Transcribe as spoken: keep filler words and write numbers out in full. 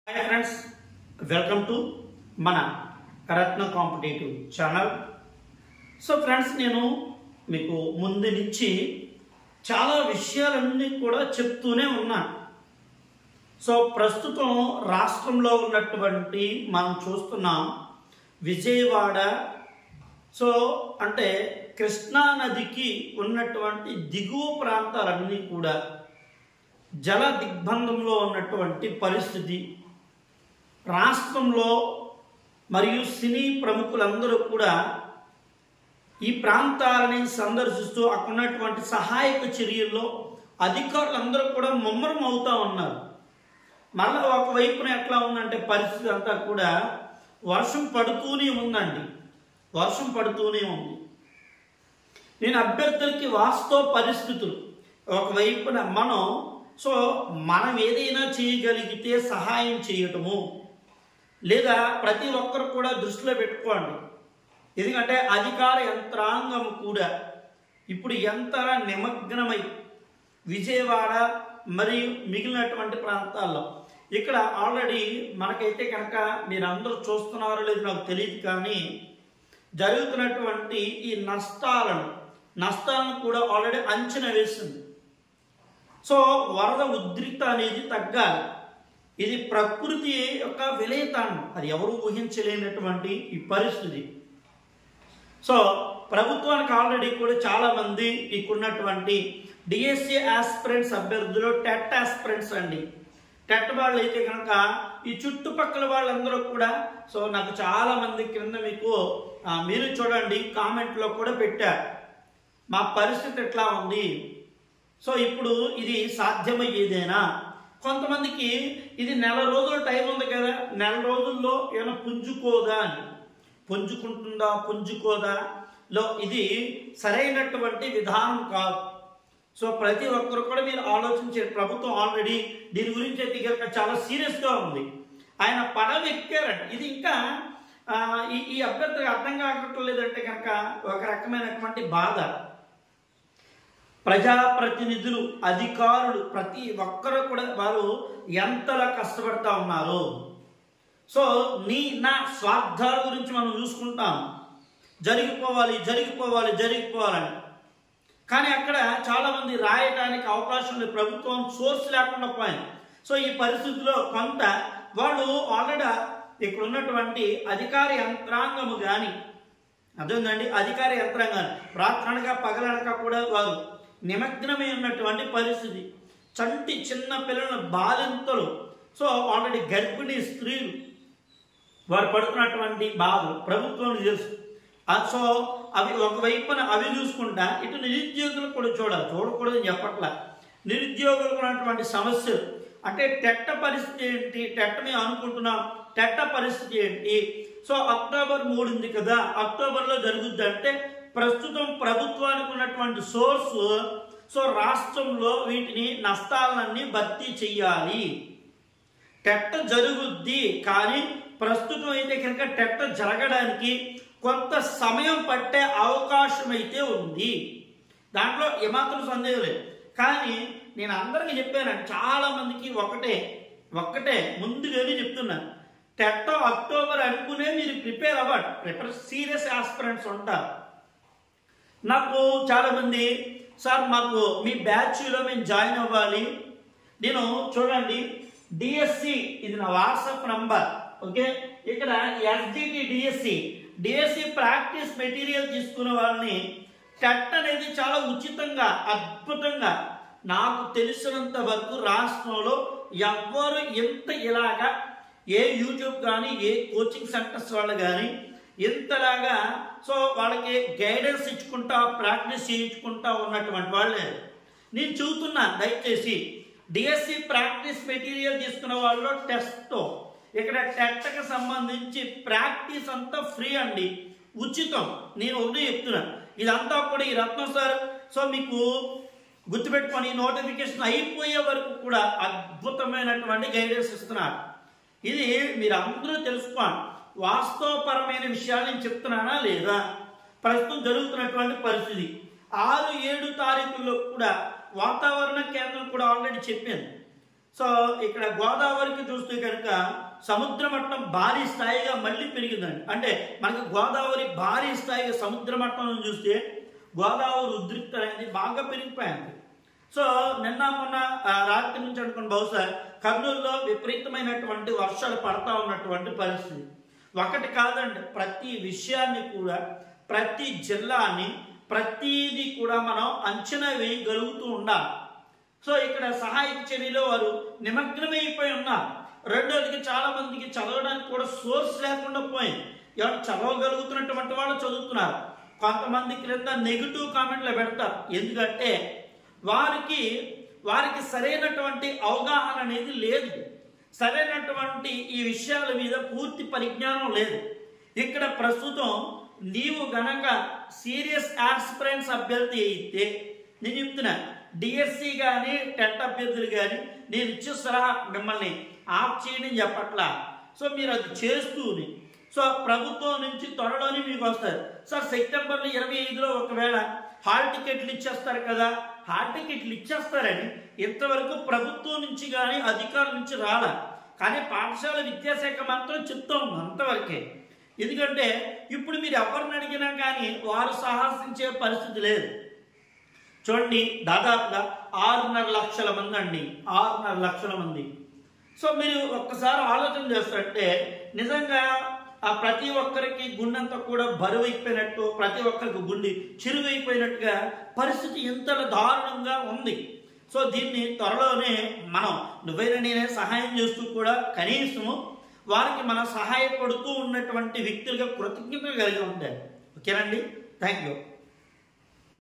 Hi friends, welcome to మన Ratna competitive channel. So friends, నేను మీకు ముందు నుంచి చాలా విషయాలన్నీ కూడా చెప్తూనే ఉన్నాను. సో ప్రస్తుతం రాష్ట్రంలో ఉన్నటువంటి మనం చూస్తున్నాం విజయవాడ, సో అంటే కృష్ణా నదికి ఉన్నటువంటి దిగువ ప్రాంతాలన్నీ కూడా జల దిగ్బంధంలో ఉన్నటువంటి పరిస్థితి. రాష్ట్రంలో మరియు సినీ ప్రముఖులందరూ కూడా ఈ ప్రాంతాలని సందర్శిస్తూ అక్కడ ఉన్నటువంటి సహాయక చర్యల్లో అధికారులందరూ కూడా ముమ్మరం అవుతూ ఉన్నారు. మళ్ళీ ఒకవైపున ఎట్లా ఉందంటే పరిస్థితి అంతా కూడా వర్షం పడుతూనే ఉందండి, వర్షం పడుతూనే ఉంది. నేను అభ్యర్థులకి వాస్తవ పరిస్థితులు ఒకవైపున మనం సో మనం ఏదైనా చేయగలిగితే సహాయం చేయటము, లేదా ప్రతి ఒక్కరు కూడా దృష్టిలో పెట్టుకోండి. ఎందుకంటే అధికార యంత్రాంగం కూడా ఇప్పుడు ఎంత నిమగ్నమై విజయవాడ మరియు మిగిలినటువంటి ప్రాంతాల్లో ఇక్కడ ఆల్రెడీ మనకైతే కనుక మీరు అందరూ చూస్తున్నారో లేదు నాకు తెలియదు, కానీ జరుగుతున్నటువంటి ఈ నష్టాలను నష్టాలను కూడా ఆల్రెడీ అంచనా వేసింది. సో వరద ఉధృతి అనేది తగ్గాలి. ఇది ప్రకృతి యొక్క విలయతాండం, అది ఎవరు ఊహించలేనటువంటి ఈ పరిస్థితి. సో ప్రభుత్వానికి ఆల్రెడీ కూడా చాలామంది ఇక్కడున్నటువంటి డిఎస్సి ఆస్పిరెంట్స్ అభ్యర్థులు, టెట్ ఆస్పిరెంట్స్ అండి, టెట్ వాళ్ళు అయితే కనుక ఈ చుట్టుపక్కల వాళ్ళందరూ కూడా సో నాకు చాలామంది కింద మీకు మీరు చూడండి కామెంట్లో కూడా పెట్టారు మా పరిస్థితి ఎట్లా ఉంది. సో ఇప్పుడు ఇది సాధ్యమయ్యేదేనా? కొంతమందికి ఇది నెల రోజుల టైం ఉంది కదా, నెల రోజుల్లో ఏమైనా పుంజుకోదా అని, పుంజుకుంటుందా పుంజుకోదా లో ఇది సరైనటువంటి విధానం కాదు. సో ప్రతి ఒక్కరు కూడా మీరు ఆలోచించే ప్రభుత్వం ఆల్రెడీ దీని గురించి అయితే కనుక చాలా సీరియస్గా ఉంది. ఆయన పడవ ఎక్కారంట. ఇది ఇంకా ఈ ఈ అభ్యర్థికి అర్థం కాకట్లేదంటే కనుక ఒక రకమైనటువంటి బాధ. ప్రజాప్రతినిధులు, అధికారులు ప్రతి ఒక్కరు కూడా వారు ఎంతలా కష్టపడతా ఉన్నారు. సో నీ నా స్వార్థాల గురించి మనం చూసుకుంటాం, జరిగిపోవాలి జరిగిపోవాలి జరిగిపోవాలని. కానీ అక్కడ చాలామంది రాయడానికి అవకాశం లేదు, ప్రభుత్వం సోర్స్ లేకుండా పోయింది. సో ఈ పరిస్థితిలో కొంత వాళ్ళు ఆల్రెడీ ఇక్కడ ఉన్నటువంటి అధికార యంత్రాంగము కానీ అదేందండి అధికార యంత్రాంగాన్ని రాత్రనక పగలనక కూడా వారు నిమగ్నమై ఉన్నటువంటి పరిస్థితి. చంటి చిన్న పిల్లల బాలింతలు, సో ఆల్రెడీ గర్భిణీ స్త్రీలు వారు పడుతున్నటువంటి బాధలు ప్రభుత్వం తెలుసు. సో అవి ఒకవైపున అవి చూసుకుంటా ఇటు నిరుద్యోగులు కూడా చూడాలి, చూడకూడదని చెప్పట్లా. నిరుద్యోగులకు ఉన్నటువంటి సమస్యలు అంటే టెట్ట పరిస్థితి ఏంటి, టెట్ట మేము అనుకుంటున్నాం, టెట్ట పరిస్థితి ఏంటి. సో అక్టోబర్ మూడు ఉంది కదా, అక్టోబర్లో జరుగుద్ది అంటే ప్రస్తుతం ప్రభుత్వానికి ఉన్నటువంటి సోర్స్ సో రాష్ట్రంలో వీటిని నష్టాలన్నీ భర్తీ చెయ్యాలి. టెట్ట జరుగుద్ది, కానీ ప్రస్తుతం అయితే కనుక టెట్ట జరగడానికి కొంత సమయం పట్టే అవకాశం అయితే ఉంది, దాంట్లో ఏమాత్రం సందేహం లేదు. కానీ నేను అందరికీ చెప్పానండి, చాలామందికి ఒకటే ఒక్కటే ముందుగానే చెప్తున్నాను, టెట్ట అక్టోబర్ అనుకునే మీరు ప్రిపేర్ అవ్వండి. ప్రిపేర్ సీరియస్ ఆస్పిరెంట్స్ ఉంటారు. నాకు చాలామంది సార్ మాకు మీ బ్యాచ్లో మేము జాయిన్ అవ్వాలి. నేను చూడండి డిఎస్సి, ఇది నా వాట్సాప్ నంబర్, ఓకే. ఇక్కడ SGT DSC DSC practice material తీసుకునే వాళ్ళని టెట్ అనేది చాలా ఉచితంగా అద్భుతంగా నాకు తెలిసినంత వరకు రాష్ట్రంలో ఎవ్వరు ఎంత ఇలాగా ఏ యూట్యూబ్ కానీ ఏ కోచింగ్ సెంటర్స్ వాళ్ళు కానీ ఇంతలాగా సో వాళ్ళకి గైడెన్స్ ఇచ్చుకుంటా ప్రాక్టీస్ చేయించుకుంటా ఉన్నటువంటి వాళ్ళే నేను చూస్తున్నా. దయచేసి డిఎస్సి ప్రాక్టీస్ మెటీరియల్ తీసుకున్న వాళ్ళు టెస్ట్ ఇక్కడ టెట్కి సంబంధించి ప్రాక్టీస్ అంతా ఫ్రీ అండి, ఉచితం. నేను ఒకటి చెప్తున్నాను, ఇదంతా కూడా ఈ రత్నం సార్ సో మీకు గుర్తుపెట్టుకొని నోటిఫికేషన్ అయిపోయే వరకు కూడా అద్భుతమైనటువంటి గైడెన్స్ ఇస్తున్నారు. ఇది మీరు అందరూ తెలుసుకోండి. వాస్తవపరమైన విషయాలు నేను చెప్తున్నానా లేదా, ప్రస్తుతం జరుగుతున్నటువంటి పరిస్థితి. ఆరు ఏడు తారీఖుల్లో కూడా వాతావరణ కేంద్రం కూడా ఆల్రెడీ చెప్పింది. సో ఇక్కడ గోదావరికి చూస్తే కనుక సముద్ర మట్టం భారీ స్థాయిగా మళ్ళీ పెరిగిందండి. అంటే మనకి గోదావరి భారీ స్థాయిగా సముద్ర మట్టం చూస్తే గోదావరి ఉద్రిక్త అనేది బాగా పెరిగిపోయింది. సో నిన్న మొన్న రాత్రి నుంచి అనుకుని బహుశా కర్నూలులో విపరీతమైనటువంటి వర్షాలు పడతా ఉన్నటువంటి పరిస్థితి. ఒకటి కాదండి, ప్రతి విషయాన్ని కూడా, ప్రతి జిల్లాని, ప్రతిదీ కూడా మనం అంచనా వేయగలుగుతూ ఉండాలి. సో ఇక్కడ సహాయక చర్యలో వారు నిమగ్నమైపోయి ఉన్నారు. రెండోదికి చాలా మందికి చదవడానికి కూడా సోర్స్ లేకుండా పోయింది. ఎవరు చదవగలుగుతున్నటువంటి వాళ్ళు చదువుతున్నారు, కొంతమంది క్రింద నెగిటివ్ కామెంట్లు పెడతారు. ఎందుకంటే వారికి వారికి సరైనటువంటి అవగాహన అనేది లేదు, సరైనటువంటి ఈ విషయాల మీద పూర్తి పరిజ్ఞానం లేదు. ఇక్కడ ప్రస్తుతం నీవు గనక సీరియస్ ఆస్పిరెంట్స్ అభ్యర్థి అయితే నేను చెప్తున్నా, డిఎస్సి కానీ టెట్ అభ్యర్థులు కానీ నేను ఇచ్చే సలహా మిమ్మల్ని ఆఫ్ చేయడం చెప్పట్లా. సో మీరు అది చేస్తూనే సో ప్రభుత్వం నుంచి త్వరలోనే మీకు వస్తారు. సార్ సెప్టెంబర్లో ఇరవై ఐదులో ఒకవేళ హాల్ టికెట్లు ఇచ్చేస్తారు కదా, హాల్ టికెట్లు ఇచ్చేస్తారని ఇంతవరకు ప్రభుత్వం నుంచి కానీ అధికారుల నుంచి రాలా. కానీ పాఠశాల విద్యాశాఖ మాత్రం చెప్తా ఉంది అంతవరకే. ఎందుకంటే ఇప్పుడు మీరు ఎవరిని అడిగినా కానీ వారు సాహసించే పరిస్థితి లేదు. చూడండి, దాదాపుగా ఆరున్నర లక్షల మంది అండి, ఆరున్నర లక్షల మంది. సో మీరు ఒక్కసారి ఆలోచన చేస్తుంటే నిజంగా ఆ ప్రతి ఒక్కరికి గుండెంతా కూడా బరువు అయిపోయినట్టు, ప్రతి ఒక్కరికి గుండె చిరువైపోయినట్టుగా పరిస్థితి ఎంత దారుణంగా ఉంది. సో దీన్ని త్వరలోనే మనం నువ్వైనా నేనే సహాయం చేస్తూ కూడా కనీసము వారికి మనం సహాయపడుతూ ఉన్నటువంటి వ్యక్తులుగా కృతజ్ఞతలు కలిగి ఉంటాయి. ఓకేనండి, థ్యాంక్ యూ.